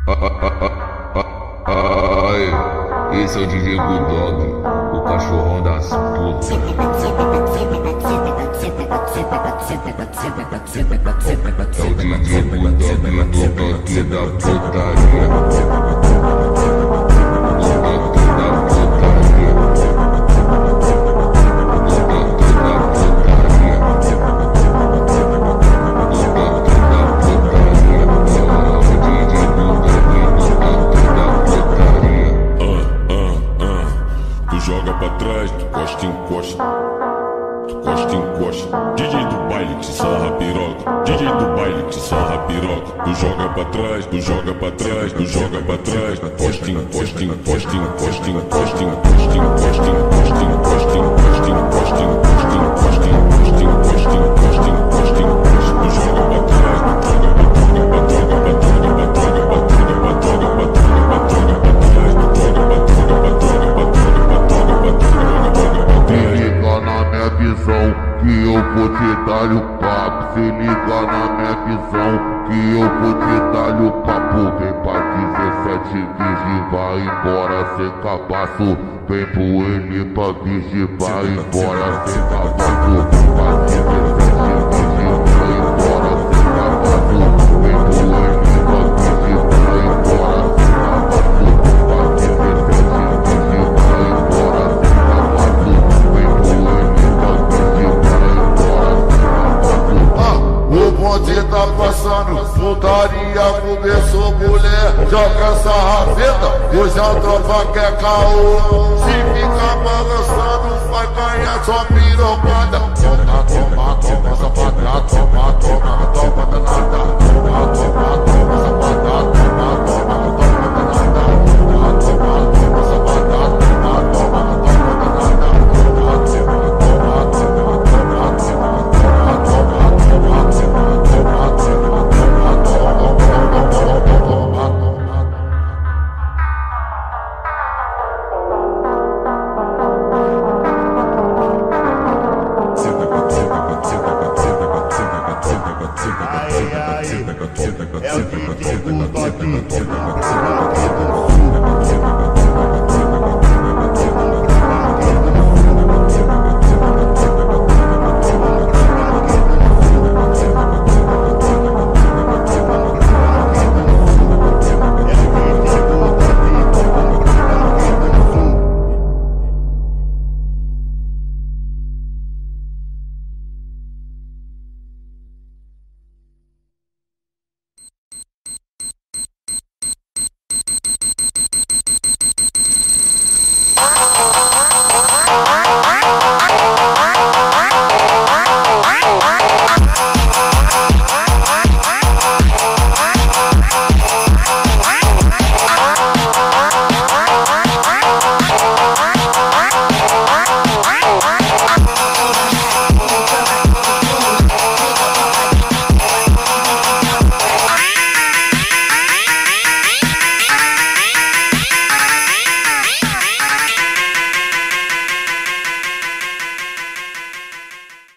Ai, esse é o DJ Bulldog, o cachorrão das putas. É o DJ Bulldog, o toque da putaria. Joga pra trás, tu costa, encosta. Tu costa, encosta. DJ do baile que sarra piroca. DJ do baile que sarra piroca. Tu joga pra trás, tu joga pra trás, tu joga pra trás. Costa, encosta, encosta, encosta, encosta, encosta, encosta, encosta, encosta, encosta, encosta, encosta, encosta, encosta, encosta, encosta, encosta, encosta. Tu joga pra trás, tu joga pra droga, pra droga, pra droga, pra droga, pra droga, pra droga, pra droga, pra droga, pra trás, tu joga pra droga, pra droga, pra droga. Se liga na minha visão, que eu vou te dar o papo. Se liga na minha visão, que eu vou te dar o papo. Vem pra 17 virgem, vai embora sem cabaço. Vem pro ele pra virgem, vai embora sem cabaço. Pra 17 virgem, vai embora sem cabaço. Vem pro ele pra virgem, vai embora sem cabaço. Pra 17 virgem, vai embora sem cabaço. Vem pro ele pra virgem, vai embora sem cabaço. O bonde tá passando, putaria começou, mulher. Joga essa raveta, hoje a tropa quer caô. Se ficar balançando, vai ganhar sua pirocada. Toma, toma, toma, safada, toma, toma, toma danada. Toma, toma, toma, safada, toma, toma, toma danada. Toma, toma, toma, safada, toma, toma, toma danada. Toma, toma, toma, toma, toma, toma, toma, É o DJ Bulldog, aqui do sul.